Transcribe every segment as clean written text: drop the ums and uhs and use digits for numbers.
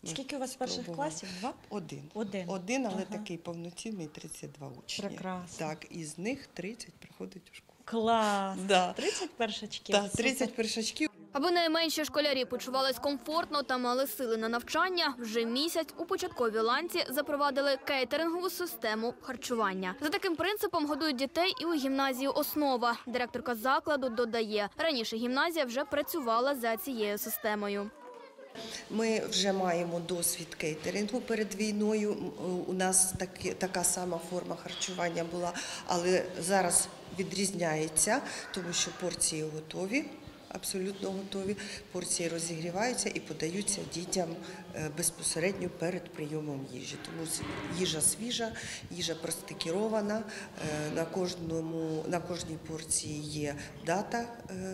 Скільки у вас перших класів? 2? Один, але такий повноцінний, 32 учні. Прекрасно. Так, із них 30 приходить у школу. Клас! Да. 30 першачків? Так, 30 першачків. Аби найменші школярі почувались комфортно та мали сили на навчання, вже місяць у початковій ланці запровадили кейтерингову систему харчування. За таким принципом годують дітей і у гімназії «Основа». Директорка закладу додає, раніше гімназія вже працювала за цією системою. Ми вже маємо досвід кейтерингу перед війною. У нас така сама форма харчування була, але зараз відрізняється, тому що порції готові. Абсолютно готові. Порції розігріваються і подаються дітям безпосередньо перед прийомом їжі. Тому їжа свіжа, їжа простикірована, на кожній порції є дата,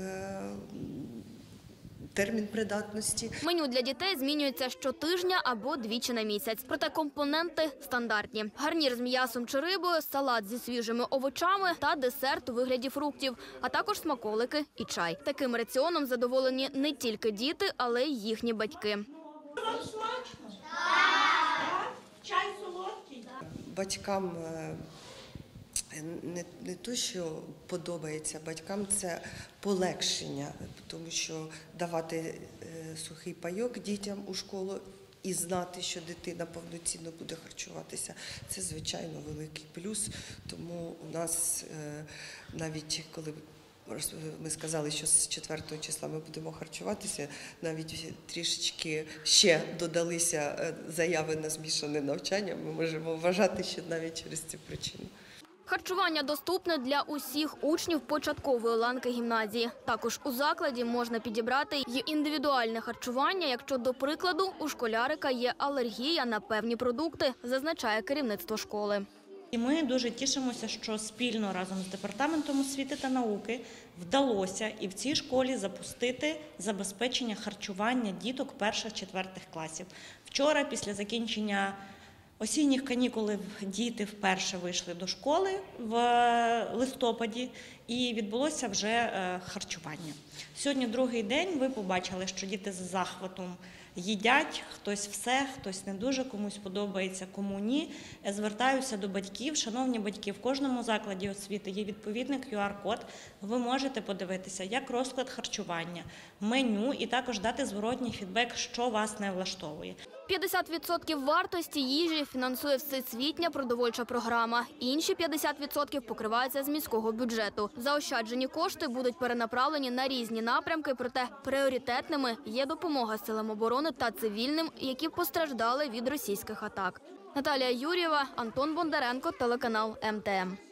термін придатності. Меню для дітей змінюється щотижня або двічі на місяць. Проте компоненти стандартні. Гарнір з м'ясом чи рибою, салат зі свіжими овочами та десерт у вигляді фруктів, а також смаколики і чай. Таким раціоном задоволені не тільки діти, але й їхні батьки. Вам смачно? Так. Чай солодкий? Батькам не то, що подобається, батькам це полегшення, тому що давати сухий пайок дітям у школу і знати, що дитина повноцінно буде харчуватися, це, звичайно, великий плюс. Тому у нас навіть коли ми сказали, що з 4 числа ми будемо харчуватися, навіть трішечки ще додалися заяви на змішане навчання, ми можемо вважати, що навіть через цю причину. Харчування доступне для усіх учнів початкової ланки гімназії. Також у закладі можна підібрати й індивідуальне харчування, якщо, до прикладу, у школярика є алергія на певні продукти, зазначає керівництво школи. І ми дуже тішимося, що спільно разом з Департаментом освіти та науки вдалося і в цій школі запустити забезпечення харчування діток 1-4 класів. Вчора, після закінчення осінніх канікул, діти вперше вийшли до школи в листопаді і відбулося вже харчування. Сьогодні другий день, ви побачили, що діти з захватом їдять, хтось все, хтось не дуже, комусь подобається, кому ні. Звертаюся до батьків. Шановні батьки, в кожному закладі освіти є відповідний QR-код. Ви можете подивитися, як розклад харчування, меню і також дати зворотній фідбек, що вас не влаштовує. 50% вартості їжі фінансує Всесвітня продовольча програма. Інші 50% покриваються з міського бюджету. Заощаджені кошти будуть перенаправлені на різні напрямки, проте пріоритетними є допомога силам оборони та цивільним, які постраждали від російських атак. Наталія Юрієва, Антон Бондаренко, телеканал МТМ.